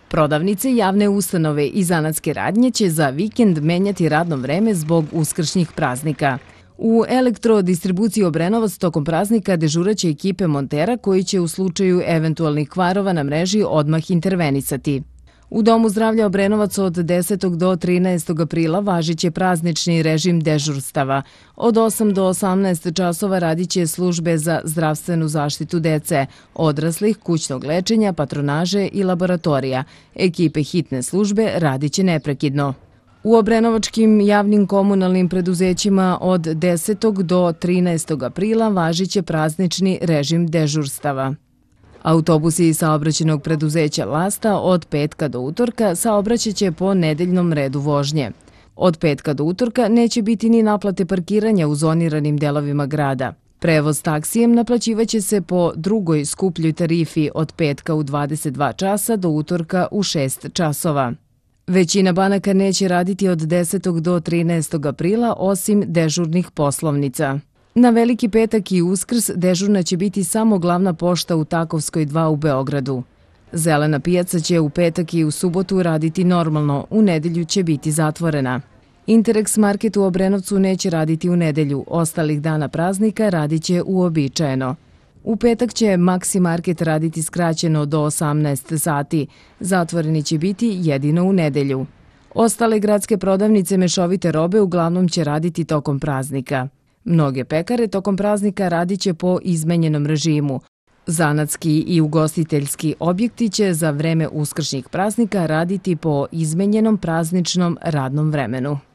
Prodavnice, javne ustanove i zanatske radnje će za vikend menjati radno vreme zbog uskršnjih praznika. U elektrodistribuciji Obrenovac tokom praznika dežuraće ekipe montera koji će u slučaju eventualnih kvarova na mreži odmah intervenisati. U Domu zdravlja Obrenovac od 10. do 13. aprila važiće praznični režim dežurstava. Od 8 do 18 časova radiće službe za zdravstvenu zaštitu dece, odraslih, kućnog lečenja, patronaže i laboratorija. Ekipe hitne službe radiće neprekidno. U obrenovačkim javnim komunalnim preduzećima od 10. do 13. aprila važiće praznični režim dežurstava. Autobusi saobraćajnog preduzeća Lasta od petka do utorka saobraćaće po nedeljnom redu vožnje. Od petka do utorka neće biti ni naplate parkiranja u zoniranim delovima grada. Prevoz taksijem naplaćivaće se po drugoj skupljoj tarifi od petka u 22 časa do utorka u 6 časova. Većina banaka neće raditi od 10. do 13. aprila osim dežurnih poslovnica. Na Veliki petak i Uskrs dežurna će biti samo glavna pošta u Takovskoj 2 u Beogradu. Zelena pijaca će u petak i u subotu raditi normalno, u nedelju će biti zatvorena. Interex market u Obrenovcu neće raditi u nedelju, ostalih dana praznika radit će uobičajeno. U petak će Maxi market raditi skraćeno do 18 sati, zatvoreni će biti jedino u nedelju. Ostale gradske prodavnice mešovite robe uglavnom će raditi tokom praznika. Mnoge pekare tokom praznika radit će po izmenjenom režimu. Zanatski i ugostiteljski objekti će za vreme uskršnjih praznika raditi po izmenjenom prazničnom radnom vremenu.